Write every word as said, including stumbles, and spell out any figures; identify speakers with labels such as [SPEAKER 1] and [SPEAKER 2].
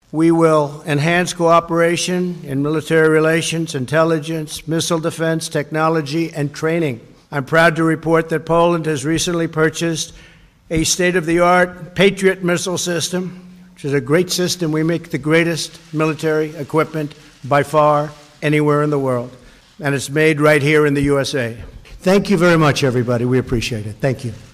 [SPEAKER 1] We will enhance cooperation in military relations, intelligence, missile defense, technology, and training. I'm proud to report that Poland has recently purchased a state-of-the-art Patriot missile system, which is a great system. We make the greatest military equipment by far anywhere in the world, and it's made right here in the U S A. Thank you very much, everybody. We appreciate it. Thank you.